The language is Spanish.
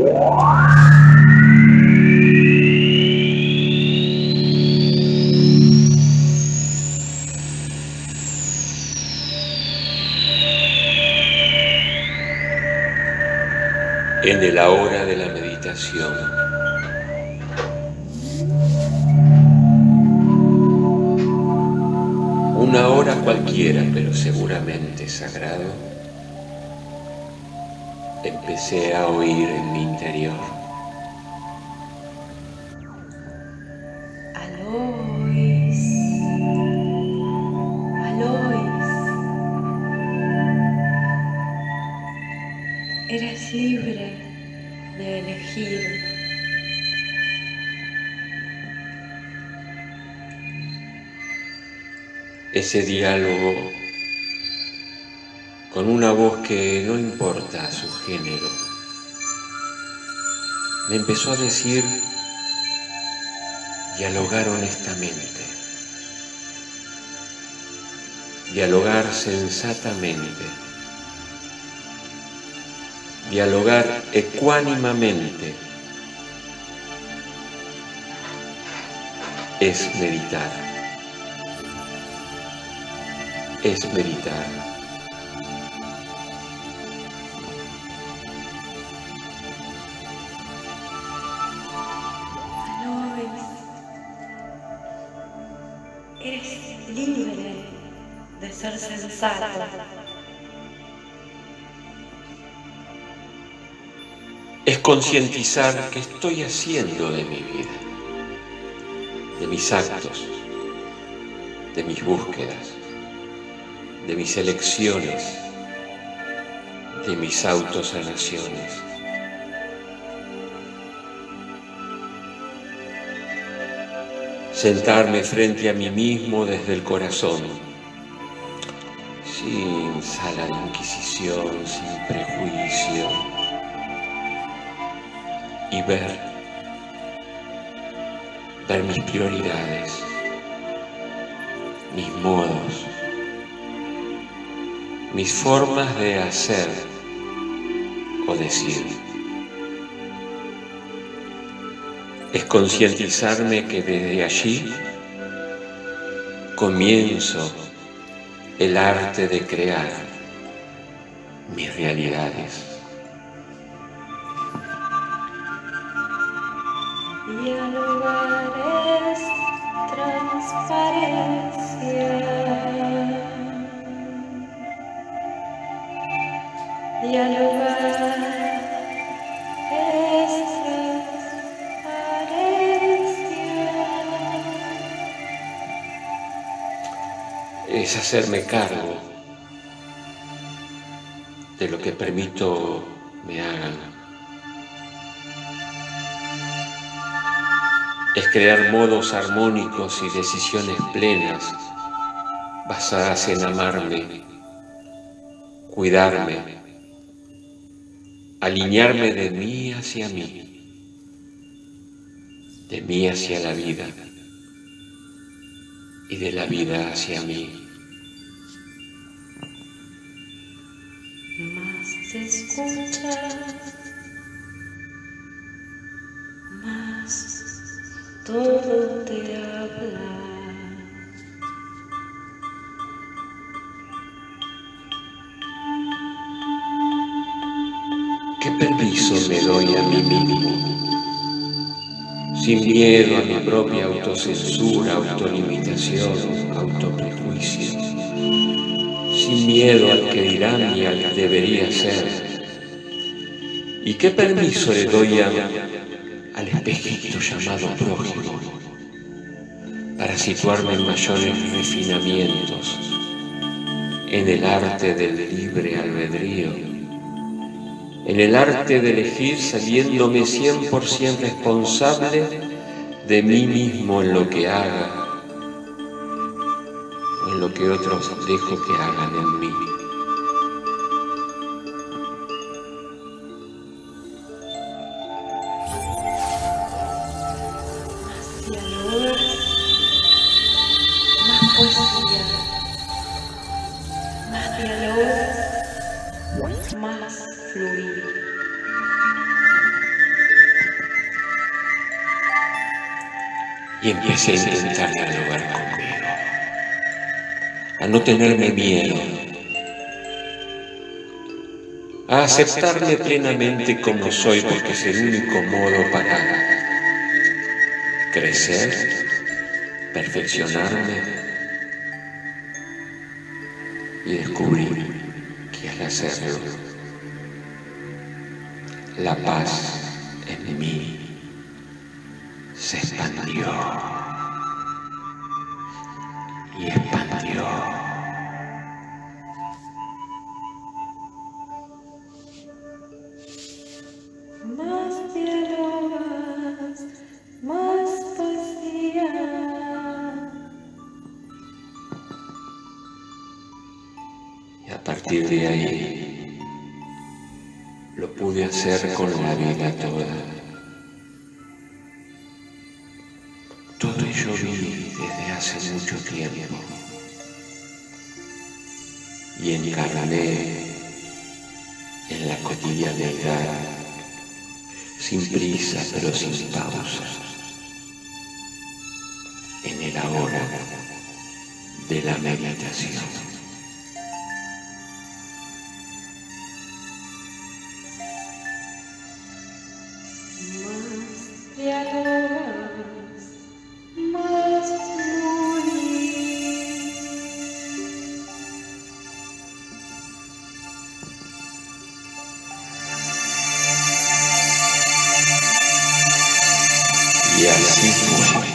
En el ahora de la meditación, una hora cualquiera, pero seguramente sagrado, empecé a oír en mi interior. Alois, Alois, eres libre de elegir. Ese diálogo con una voz que no importa su género, me empezó a decir: dialogar honestamente, dialogar sensatamente, dialogar ecuánimamente, es meditar, es meditar. Eres libre de ser sensato. Es concientizar qué estoy haciendo de mi vida, de mis actos, de mis búsquedas, de mis elecciones, de mis autosanaciones. Sentarme frente a mí mismo desde el corazón, sin sala de inquisición, sin prejuicio, y ver mis prioridades, mis modos, mis formas de hacer o decir. Es concientizarme que desde allí comienzo el arte de crear mis realidades. Dialogar es transparencia. Dialogar es es hacerme cargo de lo que permito me hagan. Es crear modos armónicos y decisiones plenas basadas en amarme, cuidarme, alinearme de mí hacia mí, de mí hacia la vida y de la vida hacia mí. más te escuchas, más todo te habla. ¿Qué permiso me doy a mí mismo? Sin miedo a mi propia autocensura, autolimitación, autoprejuicio. Sin miedo al que dirán y al que debería ser. ¿Y qué permiso le doy al espejito llamado prójimo para situarme en mayores refinamientos en el arte del libre albedrío, en el arte de elegir sabiéndome 100% responsable de mí mismo en lo que haga o en lo que otros dejo que hagan en mí? Más poesía, más diálogo, más fluir. y empecé a intentar dialogar conmigo, a no tenerme miedo, a aceptarme plenamente como soy, porque es el único modo para crecer, perfeccionarme y descubrir que al hacerlo, la paz en mí se expandió y expandió. Más dialogas, más poesía. Y a partir de ahí lo pude hacer con la vida toda. Todo ello vi desde hace mucho tiempo y encarné en la cotidianidad, sin prisa pero sin pausa, en el ahora de la meditación. Más dialogas, más fluís. Y así fue.